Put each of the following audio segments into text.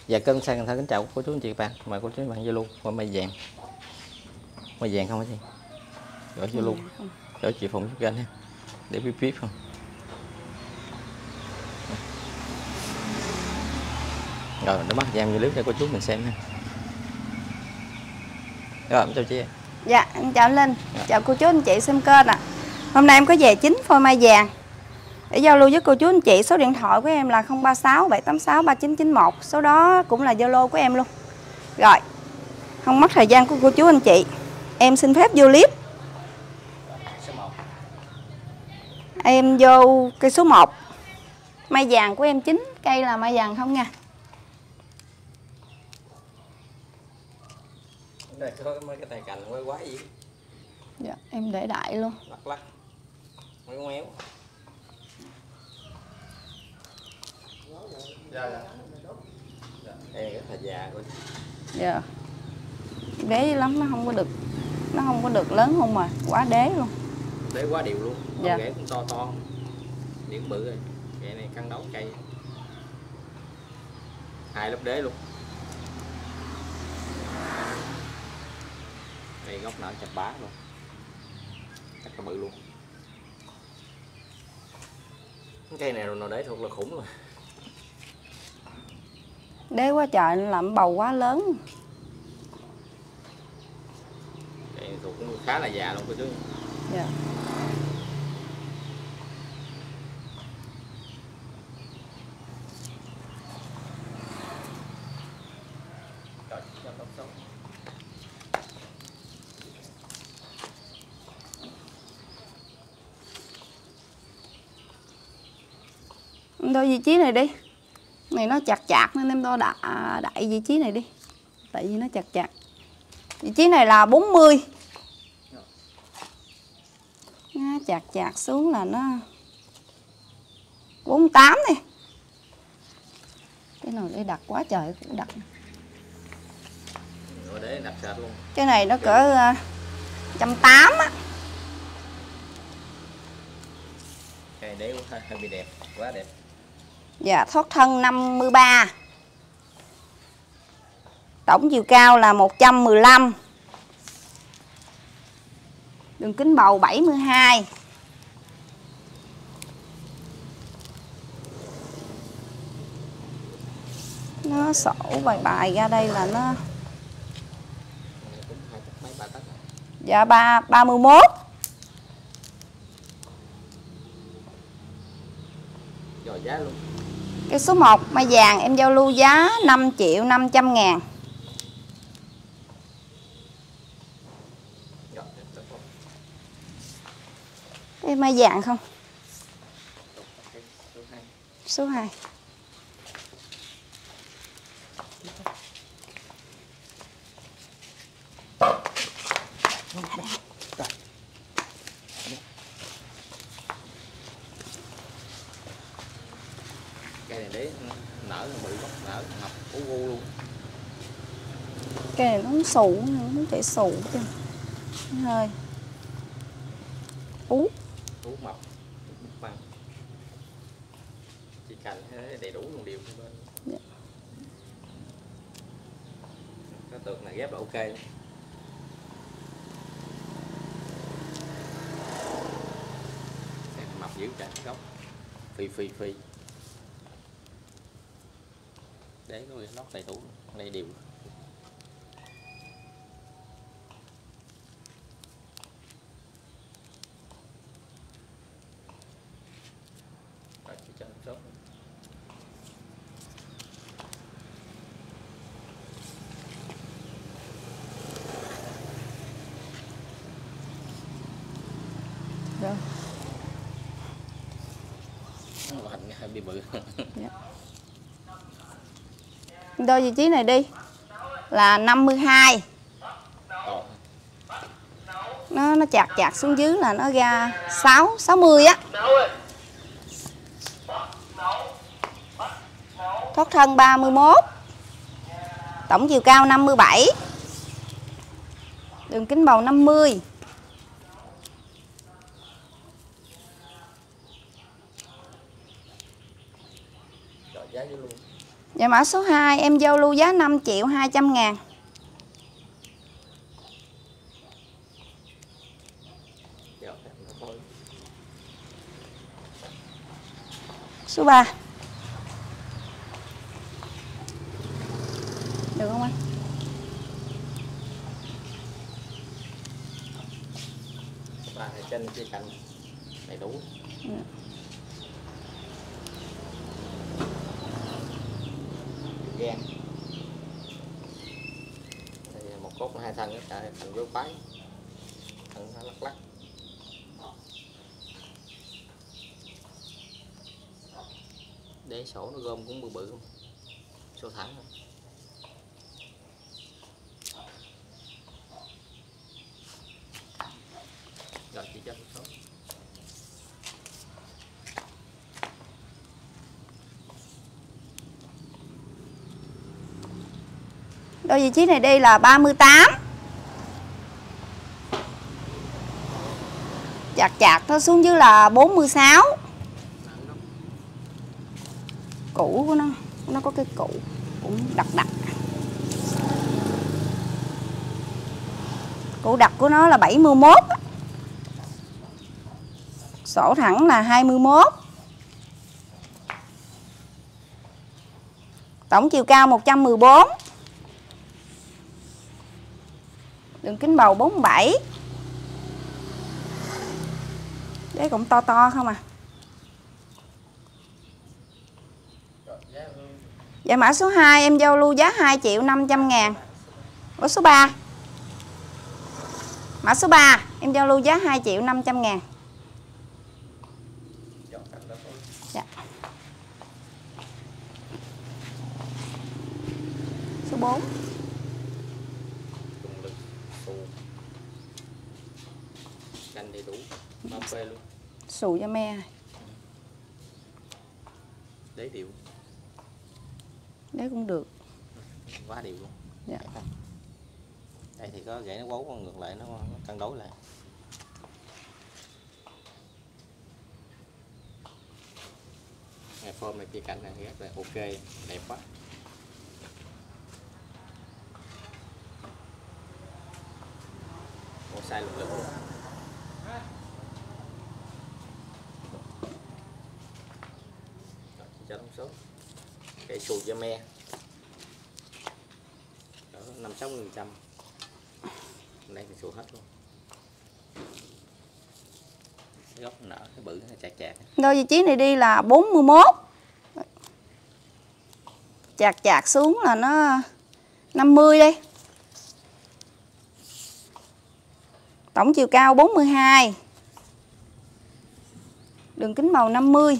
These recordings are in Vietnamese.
Dạ cân sang Cần Thơ kính chào cô chú anh chị bạn, mời cô chú anh bạn Zalo qua mây vàng không hả chị? Gọi Zalo, gọi chị Phụng giúp kênh ha, để biết không. Rồi nó bắt em như clip cho cô chú mình xem ha. Rồi chào chị. Dạ em chào anh Linh, chào cô chú anh chị xem kênh ạ. Hôm nay em có về 9 phôi mai vàng để giao lưu với cô chú anh chị. Số điện thoại của em là 036 786 3991. Số đó cũng là Zalo của em luôn. Rồi, không mất thời gian của cô chú anh chị, em xin phép vô clip. Em vô cây số 1. Mai vàng của em 9 cây là mai vàng không nha. Đây có mấy cái tay cành quái quái gì. Dạ, em để đại luôn. Lắc méo méo. Dạ. Đây rất là già rồi. Dạ. Đế lắm, nó không có được lớn không mà quá đế luôn. Đế quá đều luôn. Dạ. Rễ cũng to điểm bự rồi. Cây này cân đấu cây 2 lớp đế luôn. Đây gốc nở chập bá luôn, rất là bự luôn. Cái cây này rồi nó đế thuộc là khủng rồi. Đế quá trời làm bầu quá lớn. Cây này thuộc cũng khá là già luôn cô chú. Dạ. Em đo vị trí này đi. Này nó chặt nên em đo đại vị trí này đi. Tại vì nó chặt. Vị trí này là 40. Nó chặt xuống là nó 48 này. Cái nào để đặt quá trời cũng đặt. Rồi để đặt sệt luôn. Cái này nó cỡ 180 á. Cây đế hơi bị đẹp, quá đẹp. Dạ, thoát thân 53. Tổng chiều cao là 115. Đường kính bầu 72. Nó sổ bài ra đây là nó. Dạ 31. Rồi giá luôn. Cái số 1 mai vàng em giao lưu giá 5.500.000. Em mai vàng không? Số 2. Cây này đế nở là bự, nở ngập ú luôn. Cây này nó không xù, nó không thể xù chứ. Hơi ú Mập bằng. Chỉ cành đầy đủ một điều bên. Dạ. Cái tược này ghép là ok. Mập dữ trời, gốc phi để nó lót đầy đủ đây đều. Rồi chỉ cho sốt. Rồi. Hành hơi bị bự. Dạ. Đo vị trí này đi là 52. Nó chặt xuống dưới là nó ra 60 á. Thoát thân 31. Tổng chiều cao 57. Đường kính bầu 50. Rồi giá luôn. Dạ mã số 2 em giao lưu giá 5.200.000. Số 3. Được không anh? Ba trên chia cạnh đầy đủ. Gan. Đây một cốt hai thân nữa, thành vớt bái. Thân nó lắc lắc. Để sổ nó gom cũng bự bự không? Sổ thẳng không? Rồi chị cho một số. Đôi vị trí này đây là 38. Chạc chạc nó xuống dưới là 46. Củ của nó có cái củ cũng đặc đặc. Củ đặc của nó là 71. Sổ thẳng là 21. Tổng chiều cao 114. Đường kính bầu 47. Đấy cũng to to không à. Dạ mã số 2 em giao lưu giá 2.500.000. Ở số 3. Mã số 3 em giao lưu giá 2.500.000. Dạ. Số 4. Canh đầy đủ, bao phê luôn. Xù cho me. Đế điệu. Đấy cũng được. Quá điệu luôn. Dạ. Đây thì có gãy nó quấu ngược lại nó cân đối lại. Ngày form này kia cạnh này rất là ok, đẹp quá. Một size lực lực luôn. Cho thông số. Cây xù da me. 5-6%. Đây thì xù hết luôn. Cái gốc nở cái bự nó chạc chạc. Đôi vị trí này đi là 41. Chạc chạc xuống là nó 50 đi. Tổng chiều cao 42. Đường kính màu 50.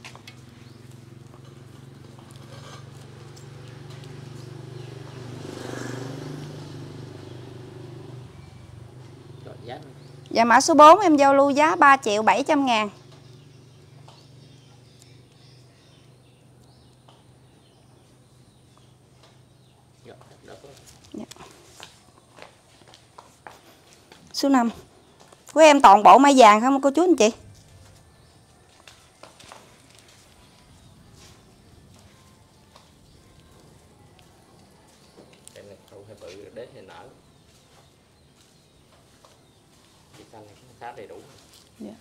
Rồi, giá. Và mã số 4 em giao lưu giá 3.700.000. Dạ. Số 5 của em toàn bộ mai vàng không cô chú anh chị? Cái này không hay bự đến thì nở. Cái xanh này cũng khá đầy đủ. Dạ.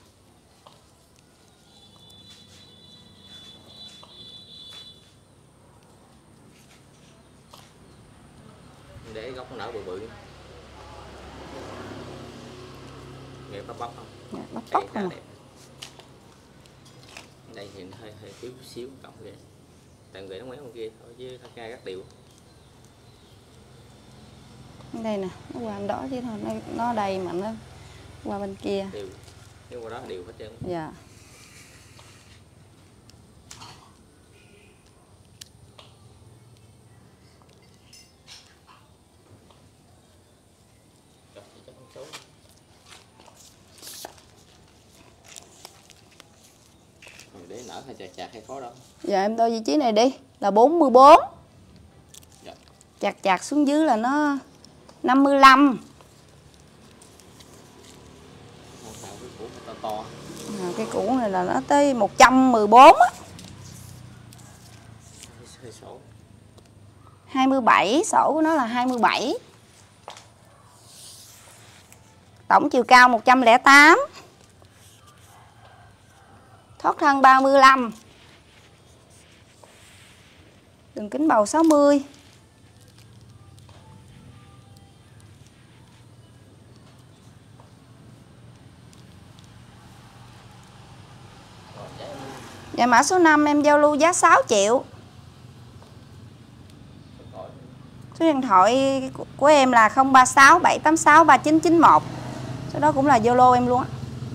Để gốc nở bự bự. Nghe bắp bắp không? Dạ, bắp bắp không à. Đây thì hơi thiếu xíu cộng kìa. Tại người nó ngoéo con kia thôi chứ thật ra rất đều. Đây nè, nó qua anh đó chứ thôi, nó đây mà nó qua bên kia. Đều. Nhưng qua đó đều hết trơn. Dạ. Để nở hay chạc chạc hay khó đâu. Dạ em đôi vị trí này đi là 44. Dạ. Chạc chạc xuống dưới là nó 55. Cái củ to to. Cái củ này là nó tới 114 á. Hơi sổ. 27, sổ của nó là 27. Tổng chiều cao 108. Thoát thân 35. Đường kính bầu 60. Và mã số 5 em giao lưu giá 6 triệu. Số điện thoại của em là 036 786 3991. Số đó cũng là Zalo em luôn á.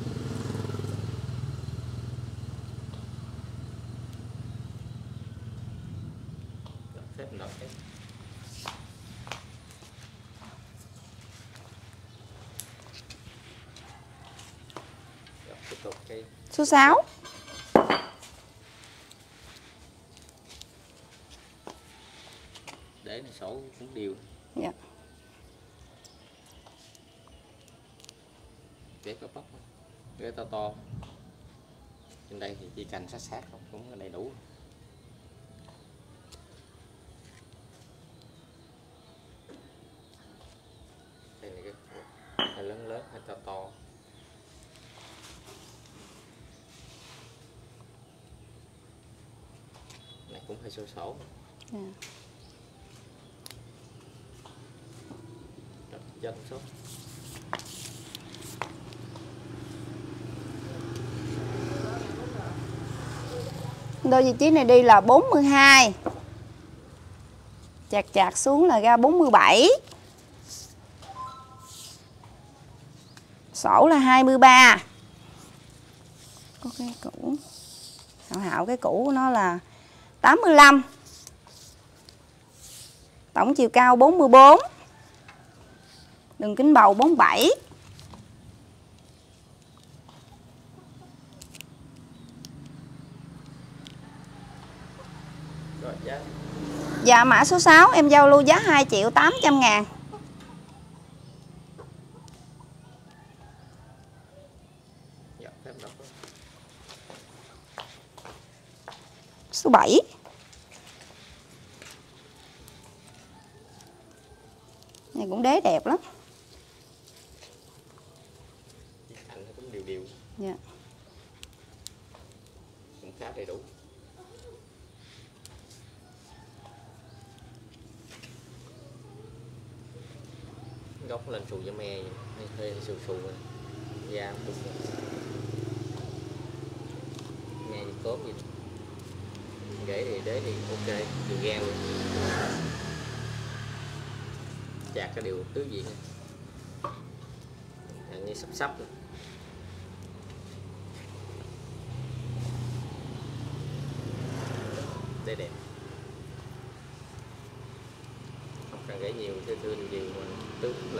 Số 6. Để sổ cũng đều. Dạ. Để có bắp, để to to. Trên đây thì chỉ cành sát sát không, cũng đầy đủ. Đây là cái lớn lớn hay to to. Này cũng hơi sổ sổ. Dạ. Dân số. Đôi vị trí này đi là 42. Chạc chạc xuống là ra 47. Sổ là 23. Có cái cũ. Hảo hảo cái cũ của nó là 85. Tổng chiều cao 44. Đường kính bầu 47. Rồi giá. Dạ mã số 6 em giao lưu giá 2 triệu 800 ngàn. Dạ, Số 7. Này cũng đế đẹp lắm. Anh cũng đều đều. Dạ. Cũng khá đầy đủ. Góc lên xù da me hơi xù xù rồi. Da cũng bụng. Nghe gì cốp gì. Để thì ok, đều gan luôn. Chạc cái điều tứ diện này như sắp sắp rồi. Đây đẹp, không cần gãy nhiều, thưa điều mà tứ lần.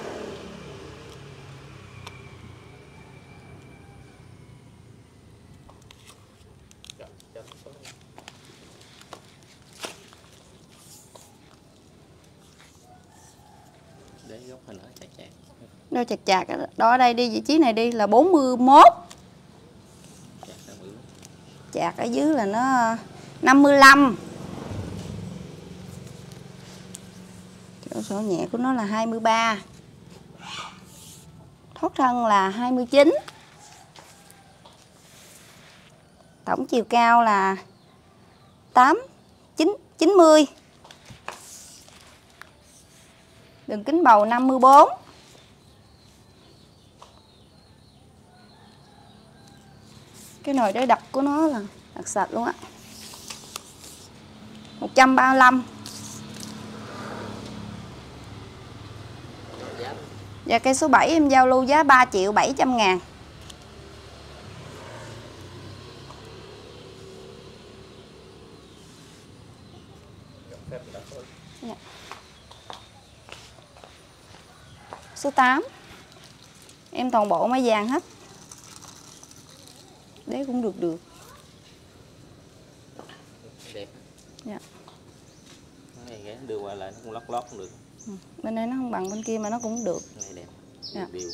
Để góc hình ở chạc chạc. Đôi chạc chạc đó, ở đây đi vị trí này đi là 41. Chạc ở dưới là nó 55. Chỗ sổ nhẹ của nó là 23. Thoát thân là 29. Tổng chiều cao là 90. Đường kính bầu 54. Cái nồi đế đặc của nó là đặc sạch luôn á. 135. Và cây số 7 em giao lưu giá 3 triệu 700 ngàn. Dạ. Số 8 em toàn bộ máy vàng hết. Đế cũng được. Đẹp. Dạ. Cái đưa qua lại nó cũng lót cũng được. Bên đây nó không bằng bên kia mà nó cũng được. Này đẹp. Dạ. Đều.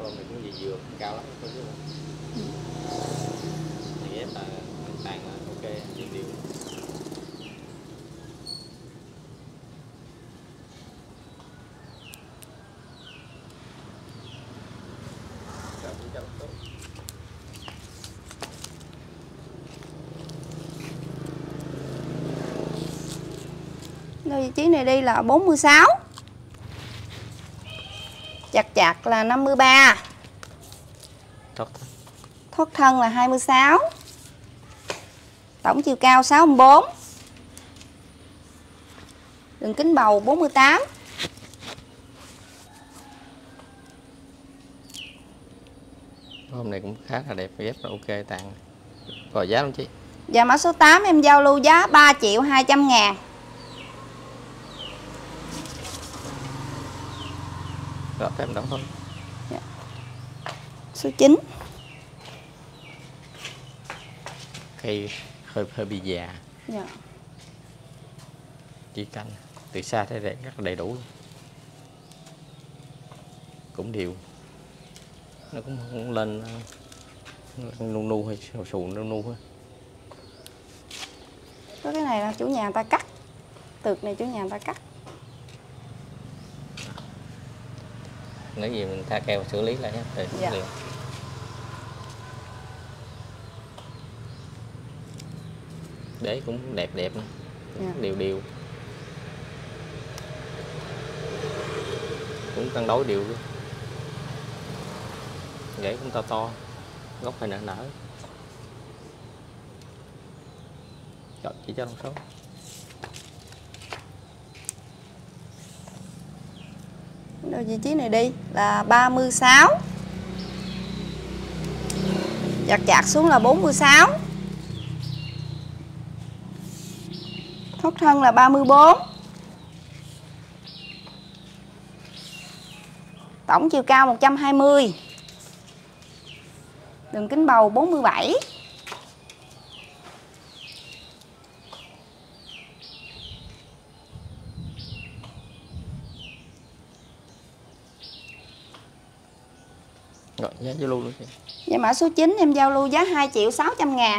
hôm này cũng gì vừa cao lắm cô chú. Thì ghép là tàn là ok, đều đều. Đôi vị trí này đi là 46. Chặt chặt là 53. Thoát thân là 26. Tổng chiều cao 64. Đường kính bầu 48. Hôm này cũng khá là đẹp, ghép là ok tàn. Rồi giá không chị? Và mã số 8 em giao lưu giá 3.200.000. Rồi thêm đó thôi. Dạ. Số 9. Hơi bị già. Dạ. Chỉ canh từ xa thấy rất là đầy đủ luôn. Cũng đều. Nó cũng không lên nu nu hay xù nu nu thôi. Có cái này là chủ nhà người ta cắt. Tược này chủ nhà người ta cắt. Nếu gì mình tha keo xử lý lại hết rồi. Dạ. Đế cũng đẹp đẹp nữa. Dạ. Đều đều. Cũng cân đối đều luôn. Rễ cũng to to, gốc phải nở nở. Rồi chỉ cho con số. Đôi vị trí này đi là 36. Chặt chặt xuống là 46. Thoát thân là 34. Tổng chiều cao 120. Đường kính bầu 47. Rồi giá giao lưu luôn chị. Và mã số 9 em giao lưu giá 2.600.000.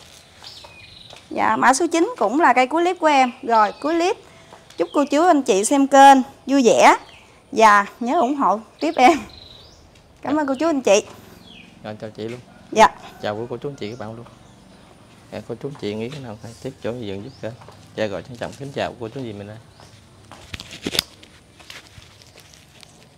Dạ mã số 9 cũng là cây cuối clip của em. Rồi cuối clip chúc cô chú anh chị xem kênh vui vẻ và nhớ ủng hộ tiếp em. Cảm ơn cô chú anh chị. Rồi chào chị luôn. Dạ. Chào cô chú anh chị các bạn luôn. Cô chú anh chị nghĩ cái nào phải tiếp chỗ gì giúp kênh. Cha gọi trân trọng kính chào cô chú gì mình ơi.